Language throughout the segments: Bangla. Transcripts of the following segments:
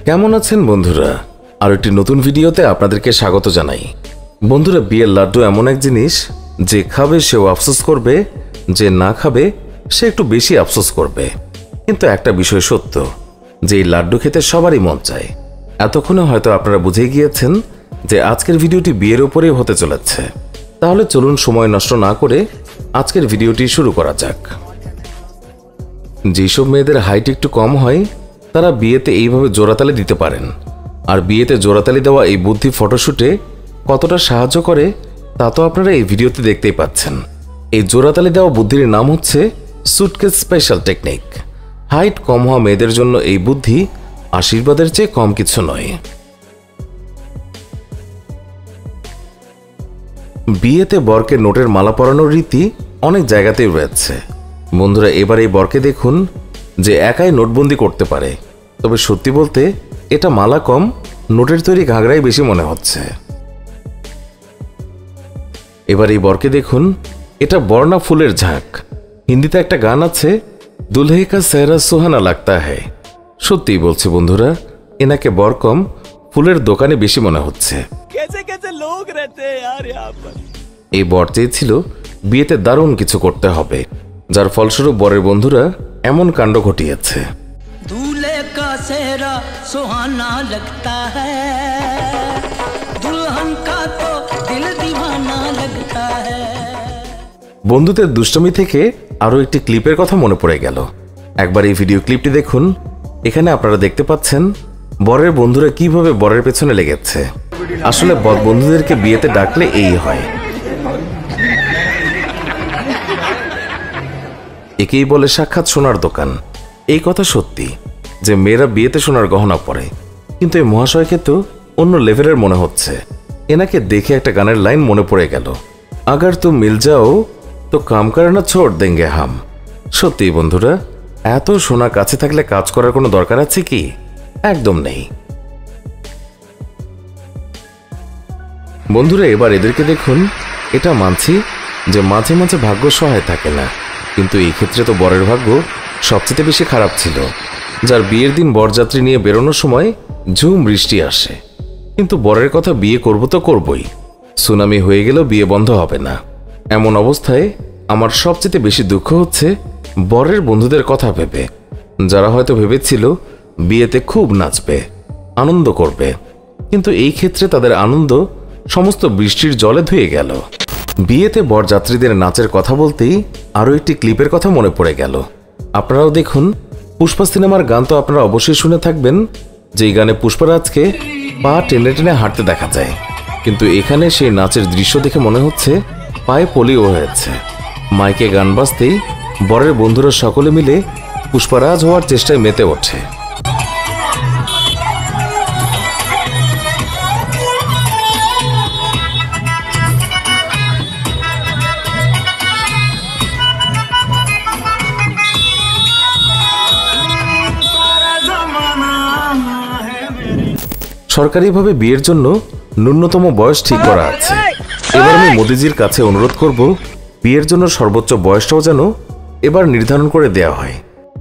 কেমন আছেন বন্ধুরা? আর একটি নতুন ভিডিওতে আপনাদেরকে স্বাগত জানাই। বন্ধুরা, বিয়ের লাড্ডু এমন এক জিনিস যে খাবে সেও আফসোস করবে, যে না খাবে সে একটু বেশি আফসোস করবে। কিন্তু একটা বিষয় সত্য যে এই লাড্ডু খেতে সবারই মন চায়। এতক্ষণে হয়তো আপনারা বুঝে গিয়েছেন যে আজকের ভিডিওটি বিয়ের উপরেই হতে চলেছে। তাহলে চলুন সময় নষ্ট না করে আজকের ভিডিওটি শুরু করা যাক। যেসব মেয়েদের হাইট একটু কম হয় তারা বিয়েতে এইভাবে জোড়াতালি দিতে পারেন। আর বিয়েতে জোড়াতালি দেওয়া এই বুদ্ধি ফটোশুটে কতটা সাহায্য করে তা তো আপনারা এই ভিডিওতে দেখতেই পাচ্ছেন। এই জোড়াতালি দেওয়া বুদ্ধির নাম হচ্ছে সুটকেস স্পেশাল টেকনিক। হাইট কম হওয়া মেয়েদের জন্য এই বুদ্ধি আশীর্বাদের চেয়ে কম কিছু নয়। বিয়েতে বরকে নোটের মালা পরানোর রীতি অনেক জায়গাতেই রয়েছে। বন্ধুরা, এবার এই বরকে দেখুন যে একাই নোটবন্দি করতে পারে, তবে সত্যি বলতে এটা মালা কম, নোটের তৈরি ঘাগড়াই বেশি মনে হচ্ছে। এবার এই বরকে দেখুন, এটা বর্ণা ফুলের ঝাঁক। হিন্দিতে একটা গান আছে, দুলহে কা সেহরা সুহানা লাগতা হ্যায়। সত্যিই বলছি বন্ধুরা, এনাকে বর কম, ফুলের দোকানে বেশি মনে হচ্ছে। এই বর চেয়েছিল বিয়েতে দারুণ কিছু করতে হবে, যার ফলস্বরূপ বরের বন্ধুরা এমন কাণ্ড ঘটিয়েছে। दूल्हे का सेहरा सुहाना लगता है, दुल्हन का तो दिल दीवाना लगता है। বন্ধুদের দুষ্টমি থেকে আরো একটি ক্লিপের কথা মনে পড়ে গেল। একবার এই ভিডিও ক্লিপটি দেখুন। এখানে আপনারা দেখতে পাচ্ছেন বরের বন্ধুরা কিভাবে বরের পেছনে লেগেছে। আসলে বন্ধুদেরকে বিয়েতে ডাকলে এই হয়। একেই বলে সাক্ষাৎ সোনার দোকান। এই কথা সত্যি যে মেয়েরা বিয়েতে সোনার গহনা পরে, কিন্তু এই মহাশয়কে তো অন্য লেভেলের মনে হচ্ছে। এনাকে দেখে একটা গানের লাইন মনে পড়ে গেল, আগার তুম মিল যাও তো কাম করে না ছোড় দেঙ্গে হাম। সত্যি বন্ধুরা, এত সোনা কাছে থাকলে কাজ করার কোনো দরকার আছে কি? একদম নেই। বন্ধুরা, এবার এদেরকে দেখুন। এটা মানছি যে মাঝে মাঝে ভাগ্য সহায় থাকে না, কিন্তু এই ক্ষেত্রে তো বরের ভাগ্য সবচেয়ে বেশি খারাপ ছিল, যার বিয়ের দিন বরযাত্রী নিয়ে বেরোনোর সময় ঝুম বৃষ্টি আসে। কিন্তু বরের কথা বিয়ে করব তো করবই, সুনামি হয়ে গেলেও বিয়ে বন্ধ হবে না। এমন অবস্থায় আমার সবচেয়ে বেশি দুঃখ হচ্ছে বরের বন্ধুদের কথা ভেবে, যারা হয়তো ভেবেছিল বিয়েতে খুব নাচবে, আনন্দ করবে, কিন্তু এই ক্ষেত্রে তাদের আনন্দ সমস্ত বৃষ্টির জলে ধুয়ে গেল। বিয়েতে বরযাত্রীদের নাচের কথা বলতেই আরও একটি ক্লিপের কথা মনে পড়ে গেল। আপনারাও দেখুন, পুষ্পা সিনেমার গান তো আপনারা অবশ্যই শুনে থাকবেন, যেই গানে পুষ্পারাজকে পা টেনে টেনে হাঁটতে দেখা যায়, কিন্তু এখানে সেই নাচের দৃশ্য দেখে মনে হচ্ছে পায়ে পোলিও হয়েছে। মাইকে গান বাজতেই বরের বন্ধুরা সকলে মিলে পুষ্পারাজ হওয়ার চেষ্টায় মেতে ওঠে। সরকারিভাবে বিয়ের জন্য ন্যূনতম বয়স ঠিক করা আছে। এবার আমি মোদিজির কাছে অনুরোধ করব, বিয়ের জন্য সর্বোচ্চ বয়সটাও যেন এবার নির্ধারণ করে দেওয়া হয়।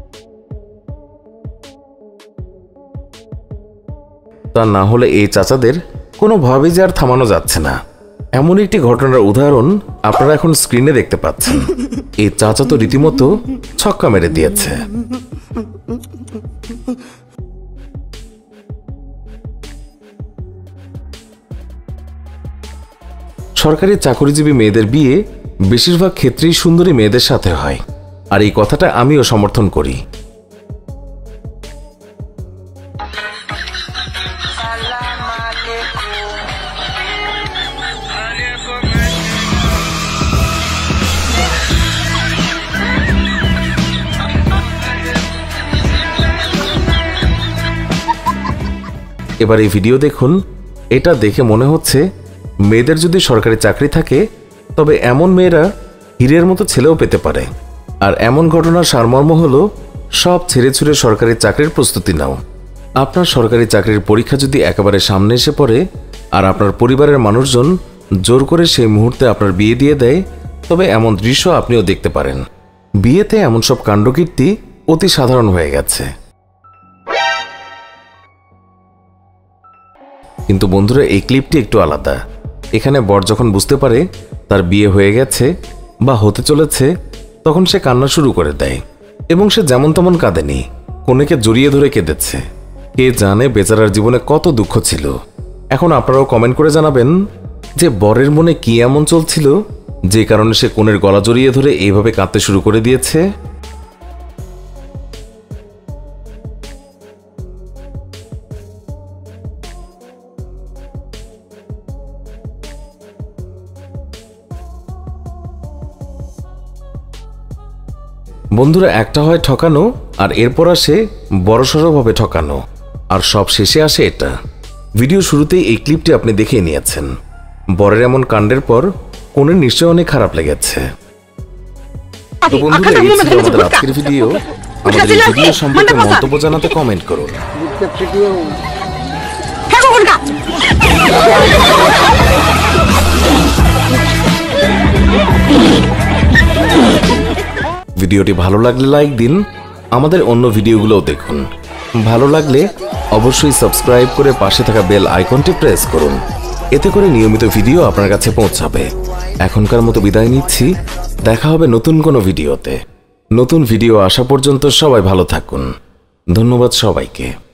তা না হলে এই চাচাদের কোনোভাবেই যে আর থামানো যাচ্ছে না। এমন একটি ঘটনার উদাহরণ আপনারা এখন স্ক্রিনে দেখতে পাচ্ছেন। এই চাচা তো রীতিমতো ছক্কা মেরে দিয়েছে। সরকারি চাকরিজীবী মেয়েদের বিয়ে বেশিরভাগ ক্ষেত্রেই সুন্দরী মেয়েদের সাথে হয়, আর এই কথাটা আমিও সমর্থন করি। এবার এই ভিডিও দেখুন। এটা দেখে মনে হচ্ছে মেয়েদের যদি সরকারি চাকরি থাকে তবে এমন মেয়েরা হীরের মতো ছেলেও পেতে পারে। আর এমন ঘটনার সারমর্ম হলো, সব ছেড়ে ছুড়ে সরকারি চাকরির প্রস্তুতি নাও। আপনার সরকারি চাকরির পরীক্ষা যদি একেবারে সামনে এসে পড়ে আর আপনার পরিবারের মানুষজন জোর করে সেই মুহূর্তে আপনার বিয়ে দিয়ে দেয়, তবে এমন দৃশ্য আপনিও দেখতে পারেন। বিয়েতে এমন সব কাণ্ডকীর্তি অতি সাধারণ হয়ে গেছে। কিন্তু বন্ধুরা এই ক্লিপটি একটু আলাদা। এখানে বর যখন বুঝতে পারে তার বিয়ে হয়ে গেছে বা হতে চলেছে, তখন সে কান্না শুরু করে দেয় এবং সে যেমন তেমন কাঁদেনি, কনেকে জড়িয়ে ধরে কেঁদেছে। কে জানে বেচারার জীবনে কত দুঃখ ছিল। এখন আপনারাও কমেন্ট করে জানাবেন যে বরের মনে কি এমন চলছিল যে কারণে সে কনের গলা জড়িয়ে ধরে এইভাবে কাঁদতে শুরু করে দিয়েছে। বন্ধুরা, একটা হয় ঠকানো, আর এরপর আসে বড়সড়ভাবে ঠকানো, আর সব শেষে আসে এটা। ভিডিও শুরুতেই এই ক্লিপটি আপনি দেখে নিয়েছেন। বরের এমন কাণ্ডের পর কনের নিশ্চয় অনেক খারাপ লেগেছে। তো বন্ধুরা, এই ছিল আমাদের আজকের ভিডিও। আমাদের এই ভিডিও সম্পর্কে মন্তব্য জানাতে কমেন্ট করুন। ভিডিওটি ভালো লাগলে লাইক দিন, আমাদের অন্য ভিডিওগুলোও দেখুন। ভালো লাগলে অবশ্যই সাবস্ক্রাইব করে পাশে থাকা বেল আইকনটি প্রেস করুন, এতে করে নিয়মিত ভিডিও আপনার কাছে পৌঁছাবে। এখনকার মতো বিদায় নিচ্ছি, দেখা হবে নতুন কোনো ভিডিওতে। নতুন ভিডিও আসা পর্যন্ত সবাই ভালো থাকুন। ধন্যবাদ সবাইকে।